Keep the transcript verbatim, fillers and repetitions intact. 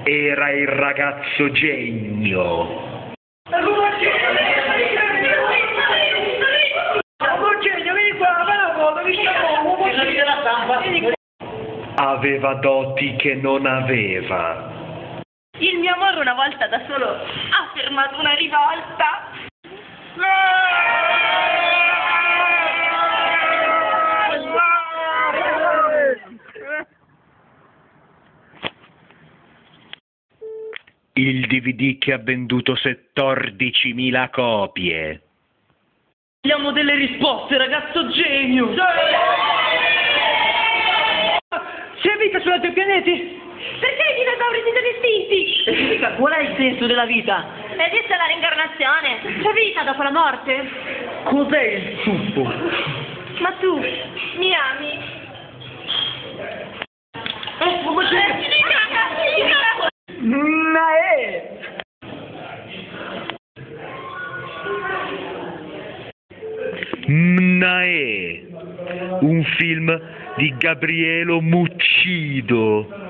Era il ragazzo genio. Aveva doti che non aveva. Il mio amore una volta da solo ha fermato una rivolta. Il D V D che ha venduto quattordicimila copie. Abbiamo delle risposte, ragazzo genio! C'è vita su altri pianeti? Perché i dinosauri si sono estinti? Qual è il senso della vita? Esiste la reincarnazione? C'è vita dopo la morte? Cos'è il ciuffo? Ma tu mi ami? Eh, come c'è? Nae! Mnae, un film di Gabrielo Muccido.